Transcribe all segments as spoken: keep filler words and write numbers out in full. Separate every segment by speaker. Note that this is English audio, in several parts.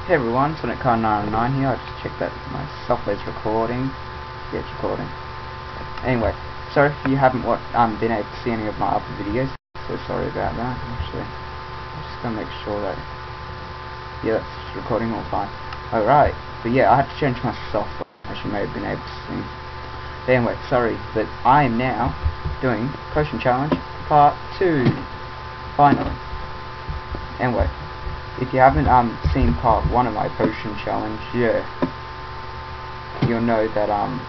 Speaker 1: Hey everyone, Sonic Car nine nine here. I just checked that my software's recording. Yeah, it's recording. Anyway, sorry if you haven't what um been able to see any of my other videos. So sorry about that. Actually, I'm just gonna make sure that yeah, that's recording all fine. Alright, but yeah, I had to change my software, as you may have been able to see. But anyway, sorry, but I am now doing Potion Challenge Part two. Finally. Anyway. If you haven't um seen part one of my potion challenge, yeah, you'll know that um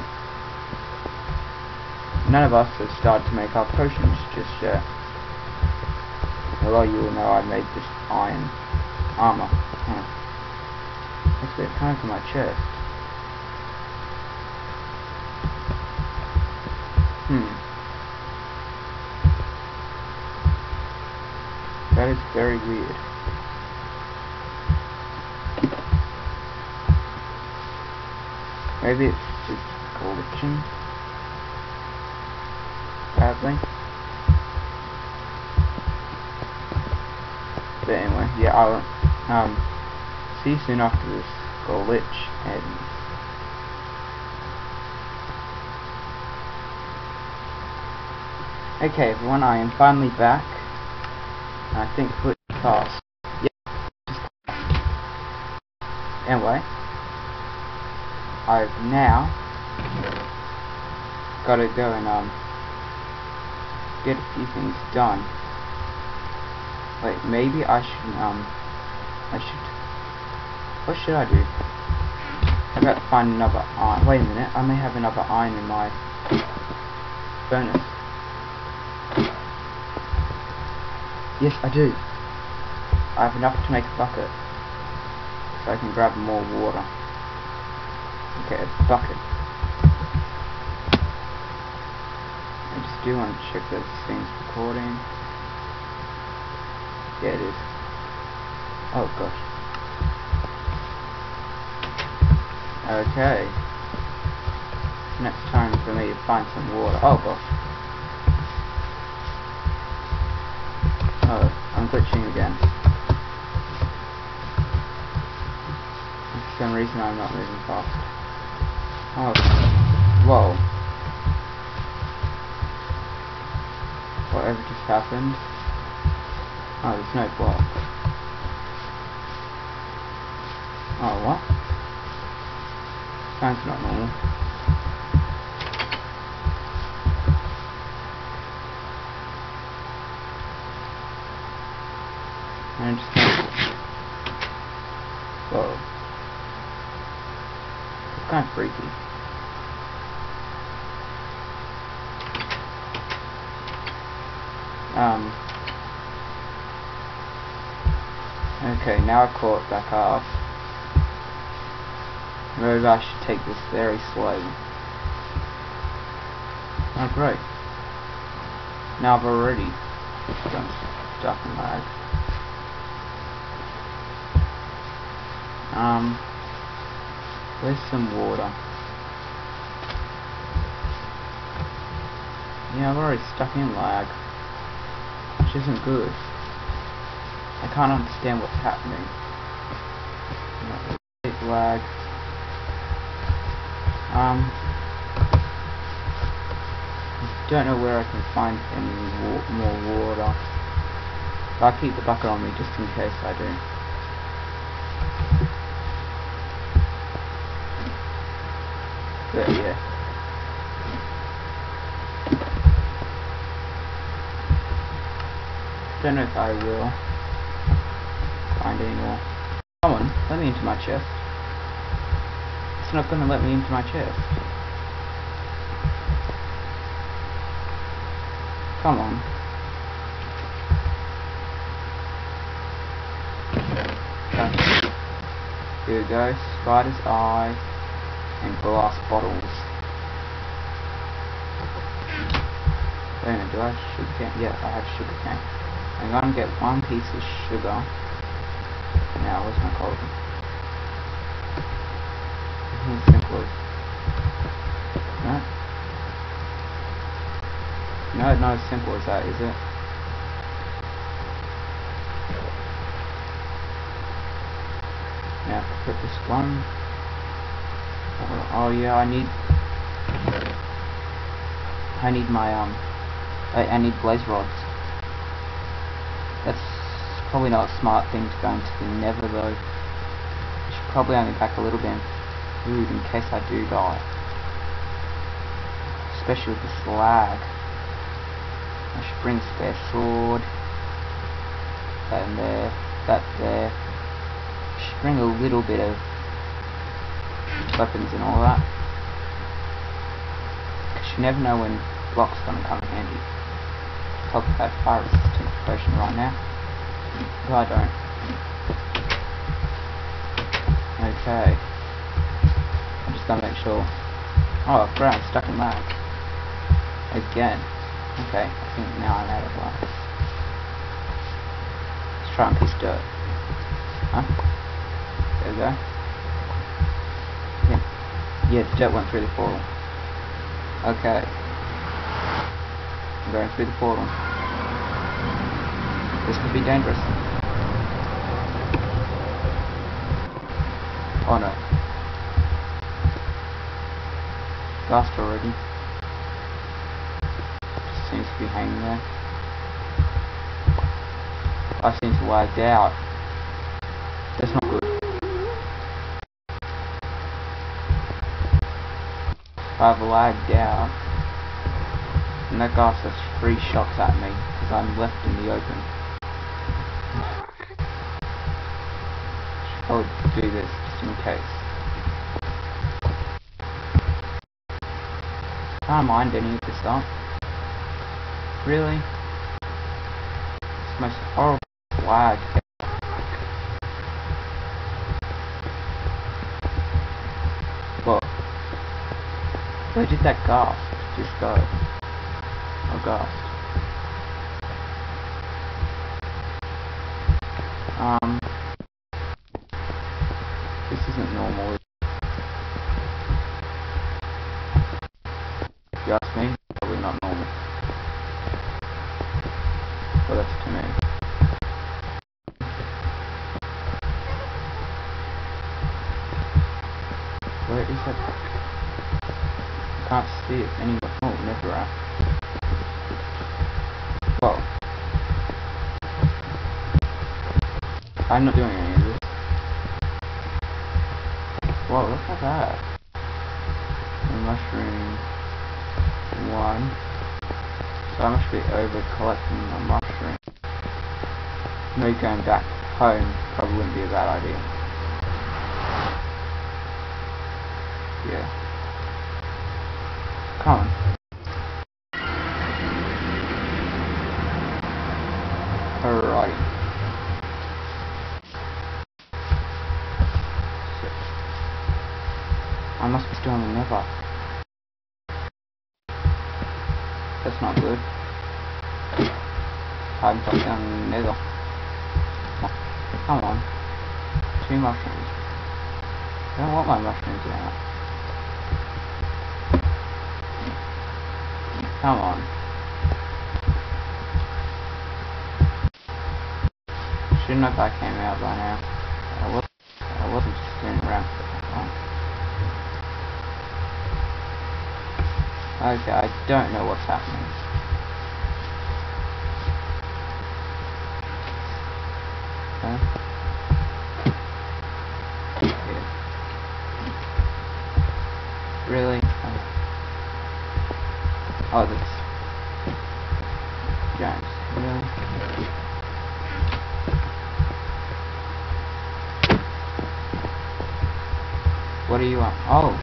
Speaker 1: none of us have started to make our potions just yet. Although you will know I made this iron armor. Huh. That's a bit kind for my chest. Hmm. That is very weird. Maybe it's just glitching badly. But anyway, yeah, I'll um see you soon after this glitch ends. Okay everyone, I am finally back. I think glitch passed. Yeah. Anyway. I've now got to go and um get a few things done. Wait, maybe I should um I should what should I do? I got to find another iron. Wait a minute, I may have another iron in my furnace. Yes, I do. I have enough to make a bucket, so I can grab more water. Okay, a bucket. I just do want to check that this thing's recording. Yeah, it is. Oh gosh. Okay. Next time for me to find some water. Oh gosh. Oh, I'm glitching again. For some reason I'm not moving fast. Oh, whoa. Whatever just happened? Oh, there's no block. Oh, what? Sounds not normal. I understand. Whoa. It's kind of freaky. Um. Okay, now I've caught back off. Maybe I should take this very slowly. Oh great. Now I've already done stuff in lag. Um. Where's some water? Yeah, I'm already stuck in lag. Which isn't good. I can't understand what's happening. Big lag. Um, I don't know where I can find any wa more water. But I'll keep the bucket on me just in case I do. But yeah. Don't know if I will find any more. Come on, let me into my chest. It's not gonna let me into my chest. Come on. Okay. Here we go, spider's eye and glass bottles. Wait a minute, do I have sugar cane? Yeah, I have sugar cane. I'm gonna get one piece of sugar. Now, where's my cauldron? It's simple. No? No, not as simple as that, is it? put this one. Oh, oh yeah, I need I need my um I, I need blaze rods. That's probably not a smart thing to go into the nether though. I should probably only pack a little bit of food in case I do die. Especially with this lag. I should bring a spare sword. That in there, that there. I should bring a little bit of weapons and all that. Because you never know when blocks gonna come in handy. Talk about fire resistant potion right now. But I don't. Okay. I'm just gonna make sure. Oh, great, I'm stuck in lag. Again. Okay, I think now I'm out of lag. Let's try and piece dirt. Huh? There we go. Yeah. Yeah, the dirt went through the portal. Okay. I'm going through the portal. This could be dangerous. Oh no. Ghost already. Just seems to be hanging there. I seem to lagged out. That's not good. I've lagged out. And that ghost has three shots at me because I'm left in the open. Should probably do this just in case. I don't mind any of this stuff. Really? It's the most horrible lag. Look. Where did that ghost just go? Oh, ghost. Um. This isn't normal. Is it? If you ask me, probably not normal. But that's to me. Where is that? I can't see it anywhere. Oh, never out. Whoa. I'm not doing any of this. Whoa, look at that. A mushroom. One. So I must be over collecting my mushroom. Maybe going back home probably wouldn't be a bad idea. Yeah. Come on. Alrighty. Six. I must be still in the nether. That's not good. I'm stuck down in the nether. Come on. Two mushrooms. I don't want my mushrooms out. Come on. Shouldn't have I came out by now. I wasn't, I wasn't just standing around for that long. Okay, I don't know what's happening. Okay. Yeah. Really? Oh, that's James. Really? What do you want? Oh.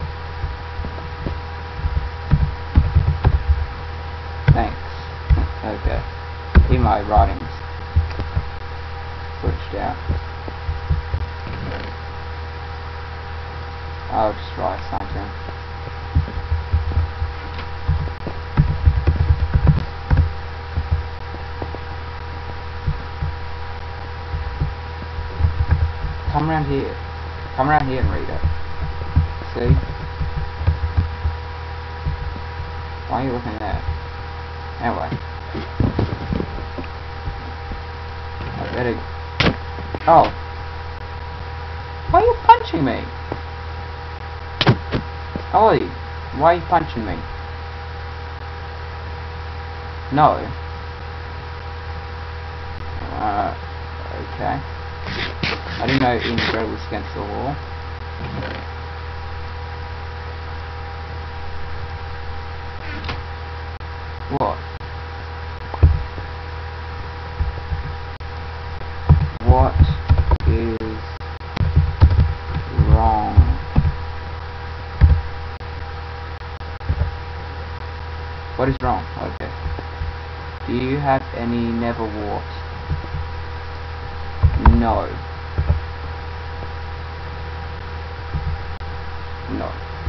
Speaker 1: Thanks. Okay. Even my writing's switched out. I'll just write something. Come around here. Come around here and read it. See? Why are you looking there? Anyway. I better... Oh. Why are you punching punching me? Ollie, why are you punching me? No. Uh, okay. I didn't know Indra was against the wall. What? What is wrong? What is wrong? Okay. Do you have any nether wart? No. No.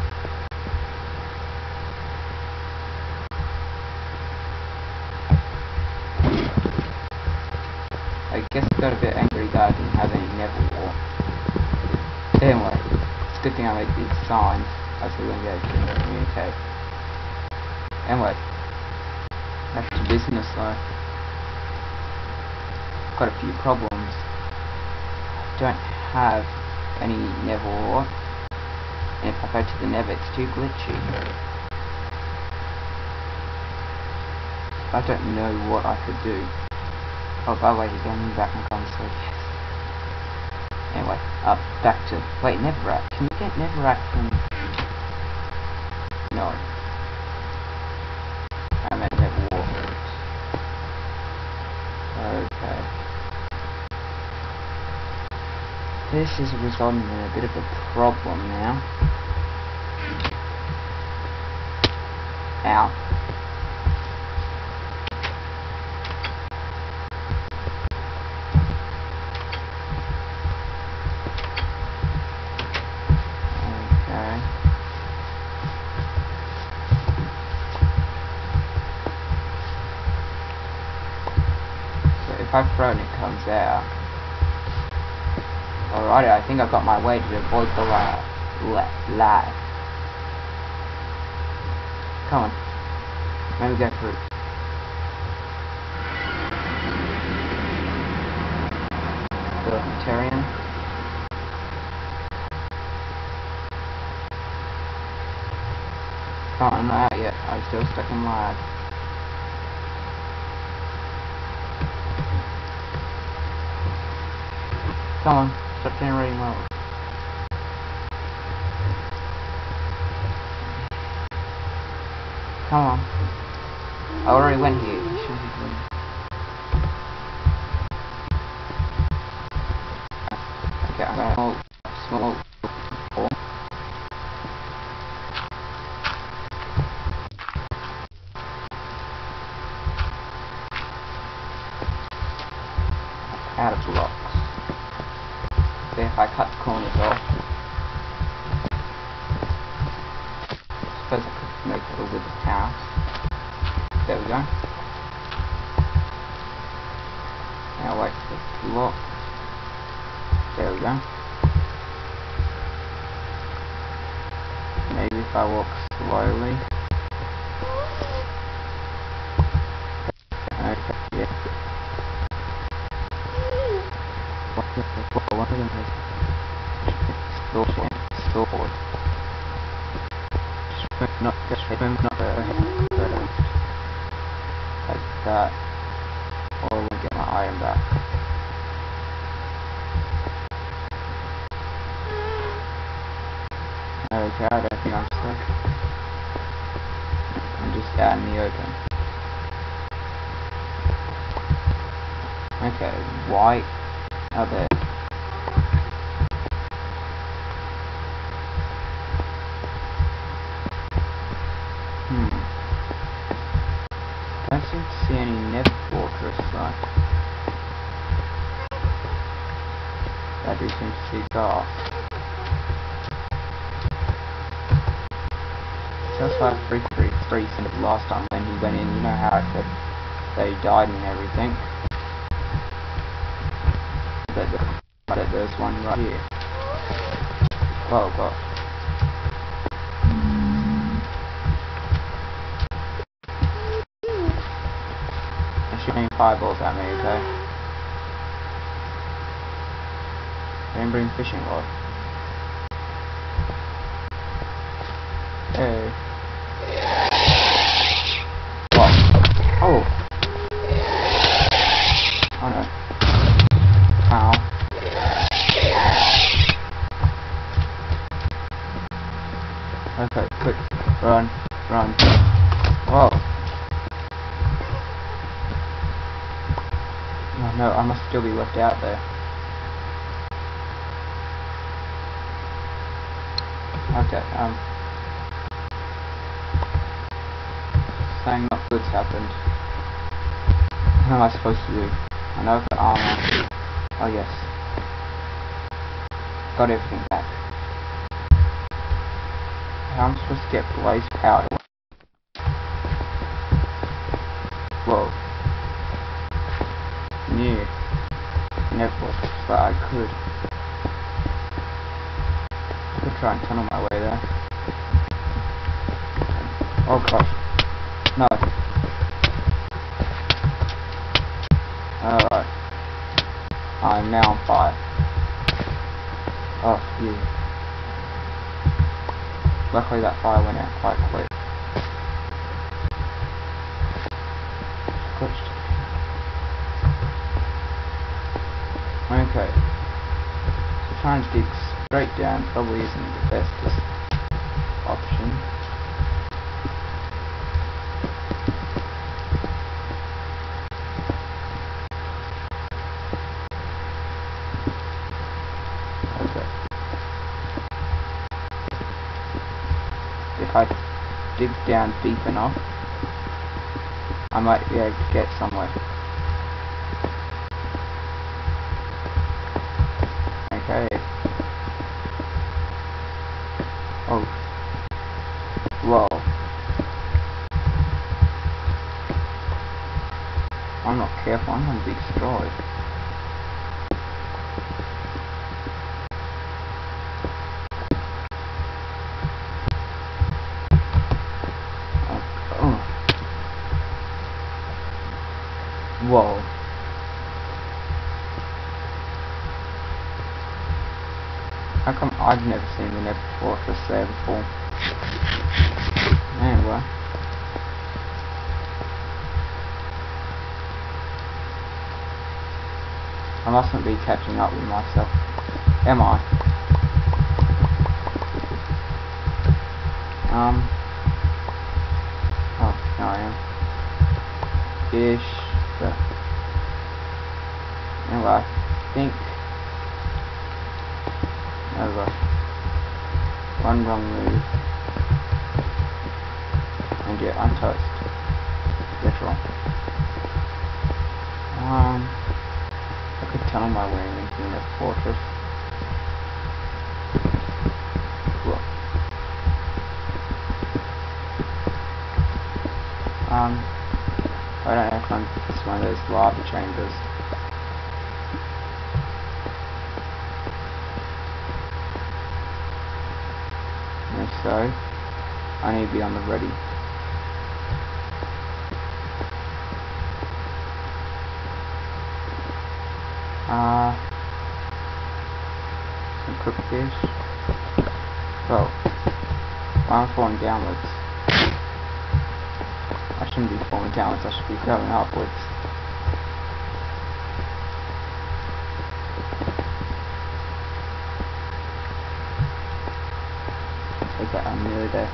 Speaker 1: I guess I got a bit angry that I didn't have any nether wart. Anyway, it's a good thing I made these signs, as we won't be able to communicate. Anyway, back to business though. Got a few problems. Don't have any nether wart, and if I go to the nether it's too glitchy. I don't know what I could do. Oh, by the way, he's getting back in console. Yes. Anyway, up back to wait, netherrack. Can you get netherrack from? No. I meant nether wart. Okay. This is resulting in a bit of a problem now. Ow. Okay. So if I throw it, it comes out. Alrighty, I think I've got my way to avoid the lag. lag. Come on. Let me go through. Vegetarian. Come on, I'm not out yet. I'm still stuck in lag. Come on. Stop generating mode. Come on. I already went here. You shouldn't be doing it. Okay, I'm gonna small small out of blocks. If I cut the corners off, I suppose I could make it a wooden house. There we go. Now wait for the block. There we go. Maybe if I walk slowly. Okay, yeah. One of them is stored. Stored. Just not just remember not to first. Like that. Or we'll get my iron back. Okay, I don't think I'm stuck. I'm just out in the open. Okay, white. Oh, there. Hmm. I don't seem to see any nether fortress though. I do seem to see dark. Just like three three three said last time when he went in, you know how I said they died and everything. But, the, but there's one right here. Oh god. They're shooting fireballs at me, okay? I didn't bring fishing rod. Okay. Well, oh. Oh no. Ow. Okay, quick. Run. Run. Whoa. Oh no, I must still be left out there. Okay, um... something not good's happened. What am I supposed to do? I know I've got armor. Oh yes. Got everything back. How am I supposed to get blaze powder? Whoa. New. Never but I could. I could try and tunnel my way there. Oh gosh. No. Alright. I'm now on fire. Oh, you. Luckily that fire went out quite quick. Glitched. Okay. So trying to dig straight down probably isn't the best option. Okay. If I dig down deep enough, I might be able to get somewhere. Okay. Oh. Whoa. I'm not careful, I'm gonna be destroyed. Oh. Oh. Whoa. How come I've never seen the nether fortress there before? Anyway. I mustn't be catching up with myself. Am I? Um. Oh, no I am. Ish. But anyway, I think over one wrong move and yeah, I'm toast. Literal. Um I could tunnel my way into the fortress. Cool. Um I don't know if I'm it's one of those lava chambers. And if so, I need to be on the ready. Uh, some cooked fish. Oh, I'm falling downwards. I shouldn't be falling downwards, I should be going upwards. Okay, I'm nearly there.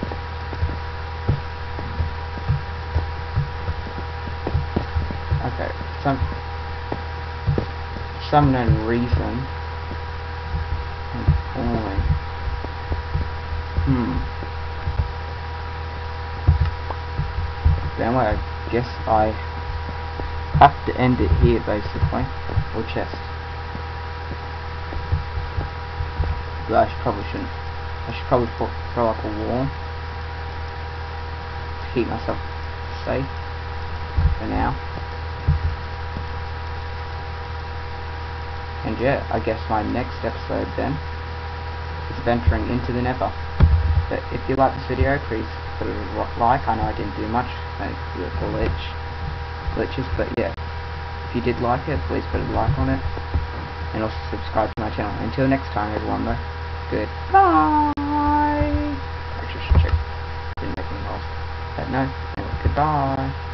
Speaker 1: Okay, some some known reason I'm falling. Hmm. Anyway, I guess I have to end it here basically. Or chest. But I should probably shouldn't. I should probably throw, throw up a wall to keep myself safe for now. And yeah, I guess my next episode then is venturing into the nether. But if you like this video, please put a like. I know I didn't do much, thanks to the glitch, glitches, but yeah, if you did like it, please put a like on it, and also subscribe to my channel. Until next time, everyone, though, goodbye. I just check. No. Goodbye.